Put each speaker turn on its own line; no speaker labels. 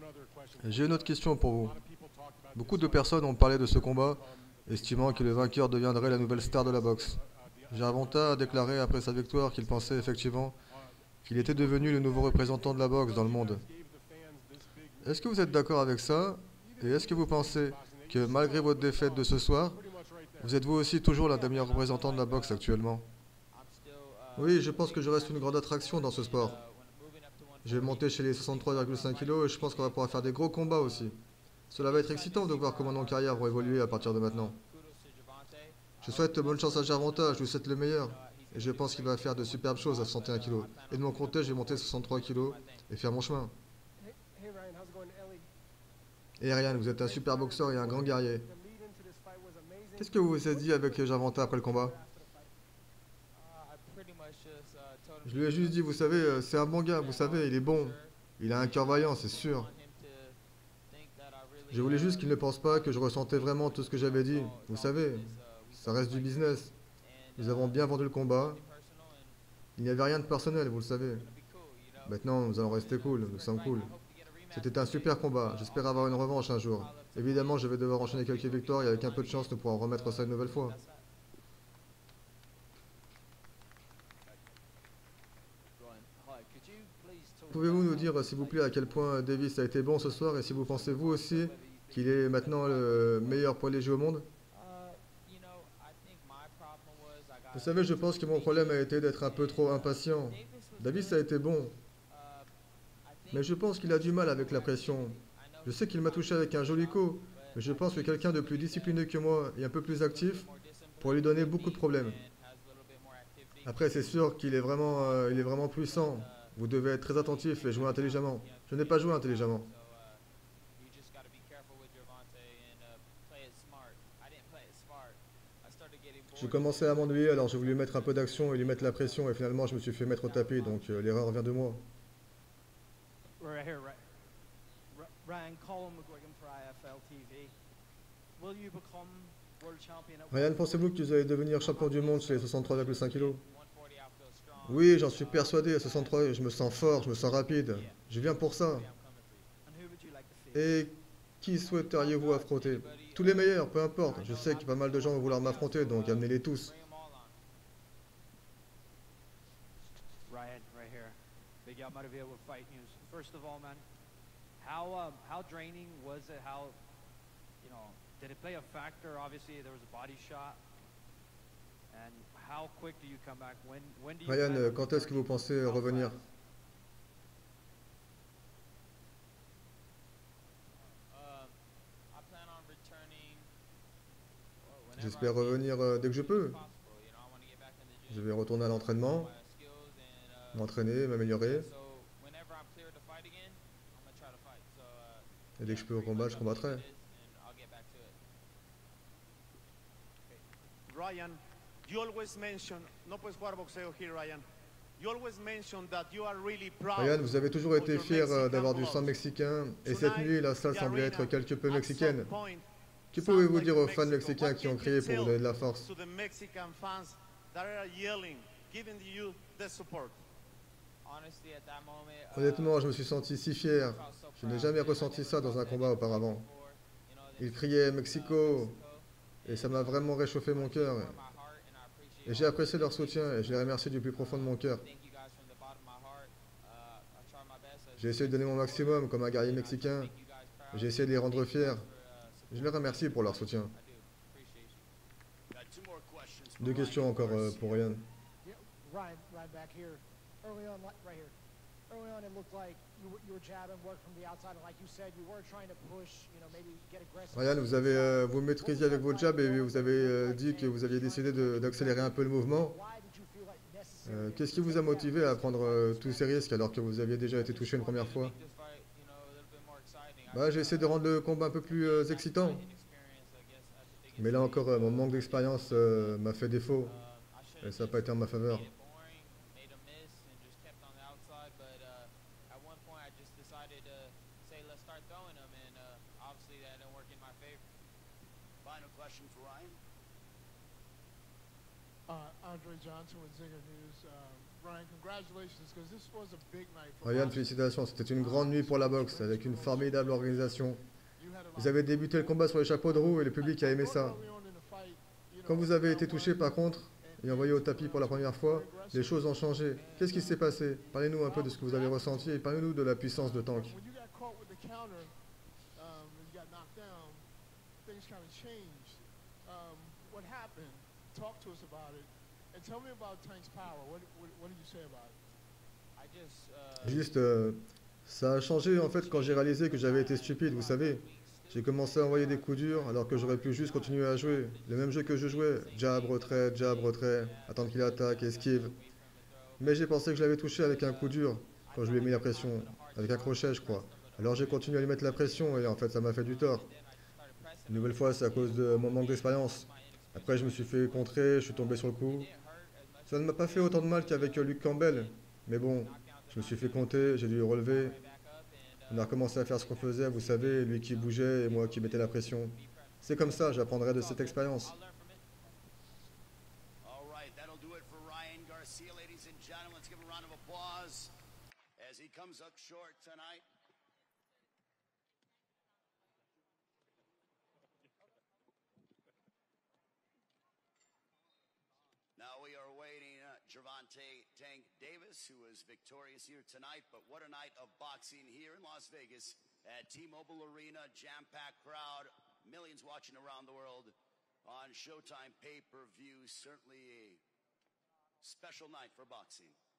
J'ai une autre question pour vous. Beaucoup de personnes ont parlé de ce combat, estimant que le vainqueur deviendrait la nouvelle star de la boxe. Gervonta a déclaré après sa victoire qu'il pensait effectivement qu'il était devenu le nouveau représentant de la boxe dans le monde. Est-ce que vous êtes d'accord avec ça? Et est-ce que vous pensez que malgré votre défaite de ce soir, vous êtes vous aussi toujours l'un des meilleurs représentants de la boxe actuellement? Oui, je pense que je reste une grande attraction dans ce sport. Je vais monter chez les 63,5 kg et je pense qu'on va pouvoir faire des gros combats aussi. Cela va être excitant de voir comment nos carrières vont évoluer à partir de maintenant. Je souhaite bonne chance à Gervonta, je lui souhaite le meilleur. Et je pense qu'il va faire de superbes choses à 61 kg. Et de mon côté, je vais monter 63 kg et faire mon chemin. Et Ryan, vous êtes un super boxeur et un grand guerrier. Qu'est-ce que vous vous êtes dit avec Gervonta après le combat? Je lui ai juste dit, vous savez, c'est un bon gars, vous savez, il est bon. Il a un cœur vaillant, c'est sûr. Je voulais juste qu'il ne pense pas que je ressentais vraiment tout ce que j'avais dit. Vous savez, ça reste du business. Nous avons bien vendu le combat. Il n'y avait rien de personnel, vous le savez. Maintenant, nous allons rester cool, nous sommes cool. C'était un super combat, j'espère avoir une revanche un jour. Évidemment, je vais devoir enchaîner quelques victoires et avec un peu de chance, nous pourrons remettre ça une nouvelle fois. Pouvez-vous nous dire, s'il vous plaît, à quel point Davis a été bon ce soir et si vous pensez vous aussi qu'il est maintenant le meilleur poids léger au monde? Vous savez, je pense que mon problème a été d'être un peu trop impatient. Davis a été bon, mais je pense qu'il a du mal avec la pression. Je sais qu'il m'a touché avec un joli coup, mais je pense que quelqu'un de plus discipliné que moi et un peu plus actif pourrait lui donner beaucoup de problèmes. Après, c'est sûr qu'il est vraiment puissant. Vous devez être très attentif et jouer intelligemment. Je n'ai pas joué intelligemment. Je commençais à m'ennuyer, alors j'ai voulu mettre un peu d'action et lui mettre la pression, et finalement je me suis fait mettre au tapis, donc l'erreur vient de moi. Ryan, pensez-vous que vous allez devenir champion du monde chez les 63,5 kg? Oui, j'en suis persuadé, à 63, je me sens fort, je me sens rapide. Je viens pour ça. Et qui souhaiteriez-vous affronter? Tous les meilleurs, peu importe. Je sais qu'il y a pas mal de gens vont vouloir m'affronter, donc amenez-les tous. Ryan, quand est-ce que vous pensez revenir? J'espère revenir dès que je peux. Je vais retourner à l'entraînement, m'entraîner, m'améliorer. Et dès que je peux combattre, je combattrai.
Ryan, you always mention, no puedes jugar boxeo here, Ryan. You always mention that you are really proud
Ryan, vous avez toujours
of
été
your
fier
Mexican
d'avoir du
blood.
sang mexicain, et cette
Tonight,
nuit, la salle
the
semblait être
arena,
quelque peu
at some
mexicaine.
point,
Que
sounds
pouvez-vous
like
dire aux fans
Mexico.
mexicains
What
qui ont
can you
crié pour vous
tell
donner de la force?
to the Mexican fans that are yelling, giving you the support?
Honnêtement, je me suis senti si fier. Je n'ai jamais ressenti ça dans un combat auparavant. Ils criaient Mexico, et ça m'a vraiment réchauffé mon cœur. Et j'ai apprécié leur soutien, et je les remercie du plus profond de mon cœur. J'ai essayé de donner mon maximum comme un guerrier mexicain. J'ai essayé de les rendre fiers. Je les remercie pour leur soutien. Deux questions encore pour Ryan. Ryan, vous maîtrisiez avec votre jab et vous avez dit que vous aviez décidé d'accélérer un peu le mouvement. Qu'est-ce qui vous a motivé à prendre tous ces risques alors que vous aviez déjà été touché une première fois? Bah, j'ai essayé de rendre le combat un peu plus excitant. Mais là encore, mon manque d'expérience m'a fait défaut. Et ça n'a pas été en ma faveur. Ryan, félicitations, c'était une grande nuit pour la boxe, avec une formidable organisation. Vous avez débuté le combat sur les chapeaux de roue et le public a aimé ça. Quand vous avez été touché par contre, et envoyé au tapis pour la première fois, les choses ont changé. Qu'est-ce qui s'est passé? Parlez-nous un peu de ce que vous avez ressenti et parlez-nous de la puissance de Tank. Juste, ça a changé en fait quand j'ai réalisé que j'avais été stupide, vous savez. J'ai commencé à envoyer des coups durs alors que j'aurais pu juste continuer à jouer. Le même jeu que je jouais. Jab, retrait, attendre qu'il attaque, esquive. Mais j'ai pensé que je l'avais touché avec un coup dur quand je lui ai mis la pression. Avec un crochet, je crois. Alors j'ai continué à lui mettre la pression et en fait ça m'a fait du tort. Une nouvelle fois, c'est à cause de mon manque d'expérience. Après, je me suis fait contrer, je suis tombé sur le coup. Ça ne m'a pas fait autant de mal qu'avec Luke Campbell. Mais bon, je me suis fait compter, j'ai dû le relever. On a recommencé à faire ce qu'on faisait, vous savez, lui qui bougeait et moi qui mettais la pression. C'est comme ça, j'apprendrai de cette expérience.
All right, that'll do it for Ryan Garcia, ladies and gentlemen. Let's give a round of applause as he comes up short tonight. Now we are awaiting Gervonta Tank Davis, who was victorious here tonight. But what a night of boxing here in Las Vegas at T-Mobile Arena. Jam-packed crowd, millions watching around the world on Showtime pay-per-view. Certainly a special night for boxing.